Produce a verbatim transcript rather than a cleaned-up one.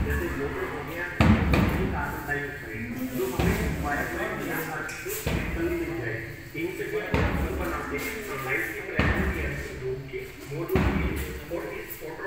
जैसे मोटर हो गया, कार्बन डाइऑक्साइड जो हमें बायोफ्यूल या केमिकली मिल जाए, इनसे कोई बनाते हैं लाइट की प्लान के रोक के मॉड्यूल के और इस